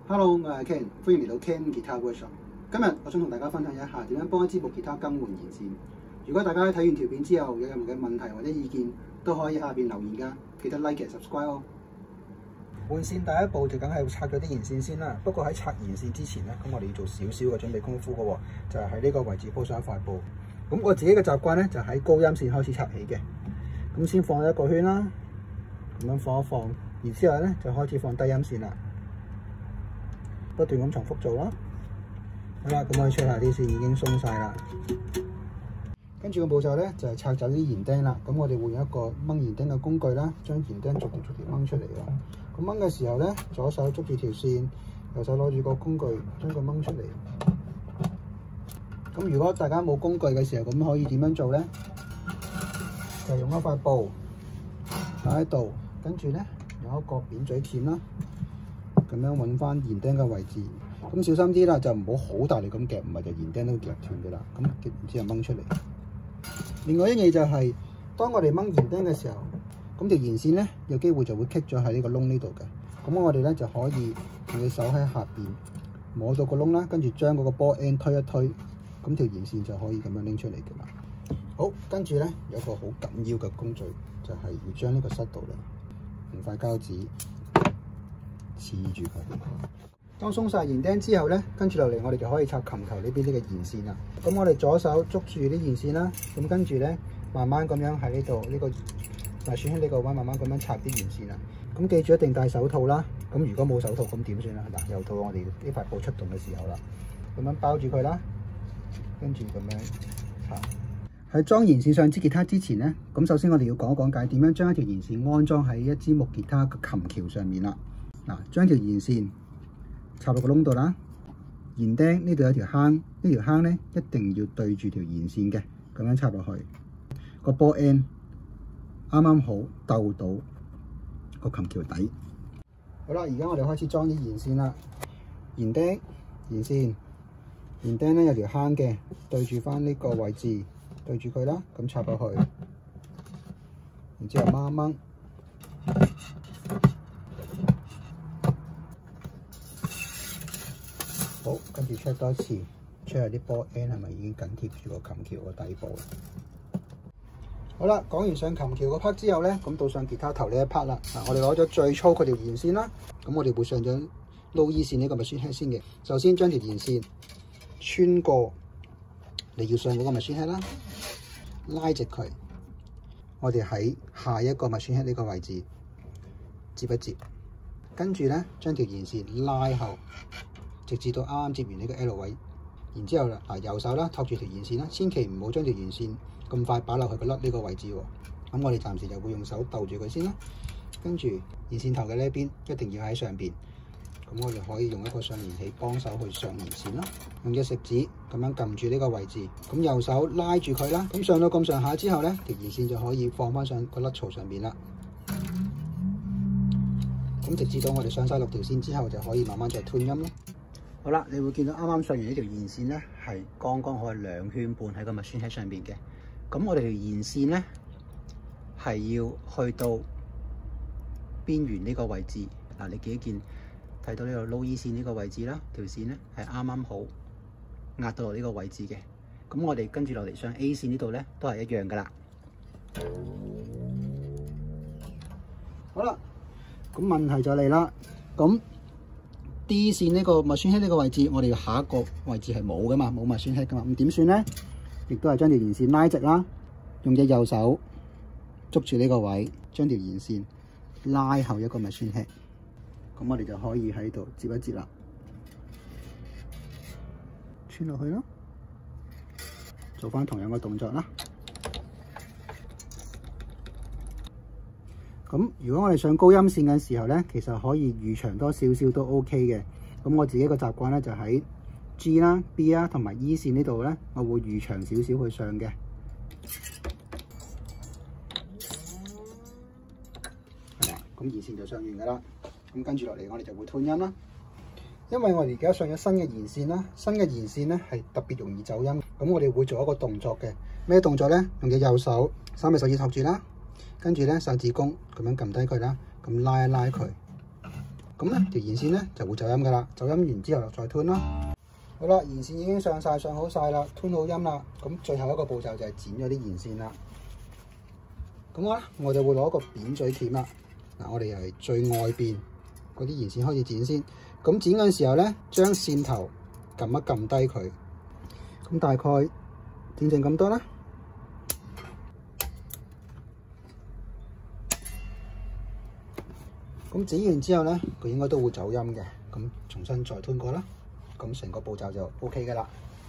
Hello， 我係 Ken， 歡迎嚟到 Ken Guitar Workshop。今日我想同大家分享一下點樣幫一支木吉他更換弦線。如果大家睇完條片之後有任何嘅問題或者意見，都可以喺下邊留言㗎。記得 like 同 subscribe 哦。換線第一步就梗係拆咗啲弦線先啦。不過喺拆弦線之前咧，咁我哋要做少少嘅準備功夫嘅喎，就係喺呢個位置鋪上一塊布。咁我自己嘅習慣咧，就喺高音線開始拆起嘅。咁先放一個圈啦，咁樣放一放，然之後咧就開始放低音線啦。不斷咁重複做啦。好啦，咁我哋 check下啲線已經鬆晒啦。跟住個步驟咧就係拆走啲弦釘啦。咁我哋會用一個掹弦釘嘅工具啦，將弦釘逐條掹出嚟喎。咁掹嘅時候咧，左手捉住條線，右手攞住個工具將佢掹出嚟。咁如果大家冇工具嘅時候，咁可以點樣做咧？就用一塊布擺喺度，跟住咧有一個扁嘴鉗啦。咁樣揾翻弦釘嘅位置，咁小心啲啦，就唔好好大力咁夾，唔係就弦釘都夾斷嘅啦。咁夾完之後掹出嚟。另外一樣嘢就係，當我哋掹弦釘嘅時候，咁條弦線咧有機會就會棘咗喺呢個窿呢度嘅。咁我哋咧就可以用隻手喺下邊摸到個窿啦，跟住將嗰個波 end 推一推，咁條弦線就可以咁樣拎出嚟嘅啦。好，跟住咧有個好緊要嘅工序，就係要將呢個塞度咧用塊膠紙黐住佢。當鬆晒弦釘之後咧，跟住落嚟我哋就可以拆琴頭呢邊呢個弦線啦。咁我哋左手捉住啲弦線啦，咁跟住咧慢慢咁樣喺呢度呢個選喺呢個位，慢慢咁樣拆啲弦線啦。咁記住一定戴手套啦。咁如果冇手套咁點算啦？嗱，又到我哋呢塊布出動嘅時候啦。咁樣包住佢啦，跟住咁樣拆。喺裝弦線上支吉他之前咧，咁首先我哋要講一講解點樣將一條弦線安裝喺一支木吉他嘅琴橋上面啦。嗱，將條弦線插落個窿度啦，弦釘呢度有條坑，呢條坑咧一定要對住條弦線嘅，咁樣插落去，個波 end 啱啱好鬥到個琴橋底。好啦，而家我哋開始裝啲弦線啦，弦釘、弦線、弦釘咧有條坑嘅，對住翻呢個位置，對住佢啦，咁插落去，然之後掹一掹。好，跟住 check 多一次 ，check 下啲波 end 係咪已經緊貼住個琴橋個底部啦。好啦，講完上琴橋個 part 之後咧，咁到上吉他頭呢一 part 啦。嗱，我哋攞咗最粗嗰條弦線啦，咁我哋會上咗 low E 線呢個machine head先嘅。首先將條弦線穿過你要上嗰個 machine head啦，拉直佢。我哋喺下一個 machine head呢個位置接一接，跟住咧將條弦線拉後。直至到啱啱接完呢個 L 位，然之後啦，右手啦托住條弦線啦，千祈唔好將條弦線咁快擺落去個甩呢個位置喎。咁我哋暫時就會用手逗住佢先啦。跟住弦線頭嘅呢一邊一定要喺上邊，咁我哋可以用一個上弦器幫手去上弦線啦。用隻食指咁樣撳住呢個位置，咁右手拉住佢啦。咁上到咁上下之後咧，條弦線就可以放翻上個甩槽上邊啦。咁直至到我哋上晒6條線之後，就可以慢慢再 tune 音咯。好啦，你會見到啱啱上完呢條弦線咧，係剛剛好2圈半喺個 machine head上邊嘅。咁我哋條弦線咧係要去到邊緣呢個位置。嗱，你見睇到呢個 low E 線呢個位置啦，條線咧係啱啱好壓到落呢個位置嘅。咁我哋跟住落嚟上 A 線呢度咧都係一樣噶啦。好啦，咁問題就嚟啦。咁D 線呢個 machine head呢個位置，我哋下一個位置係冇噶嘛，冇 machine head噶嘛，咁點算咧？亦都係將條弦線拉直啦，用隻右手捉住呢個位，將條弦線拉後一個 machine head，咁我哋就可以喺度接一接啦，穿落去咯，做翻同樣嘅動作啦。咁如果我哋上高音線嘅時候咧，其實可以預長多少少都 OK 嘅。咁我自己個習慣咧就喺 G 啦、B 啦同埋 E 線呢度咧，我會預長少少去上嘅。係啦，咁弦線就上完噶啦。咁跟住落嚟，我哋就會 tune 音啦。因為我哋而家上咗新嘅弦線啦，新嘅弦線咧係特別容易走音。咁我哋會做一個動作嘅，咩動作咧？用隻右手3隻手指托住啦。跟住咧手指公咁樣撳低佢啦，咁拉一拉佢， 咁咧條弦線咧就會走音噶啦，走音完之後再吞咯。好啦，弦線已經上好晒啦，吞好音啦。咁最後一個步驟就係剪咗啲弦線啦。咁我就會攞個扁嘴鉗啦。嗱，我哋由最外邊嗰啲弦線開始剪先。咁剪嗰陣時候咧，將線頭撳一撳低佢。咁大概剪成咁多啦。咁剪完之後咧，佢應該都會走音嘅。咁重新再吞過啦。咁成個步驟就 OK 㗎啦。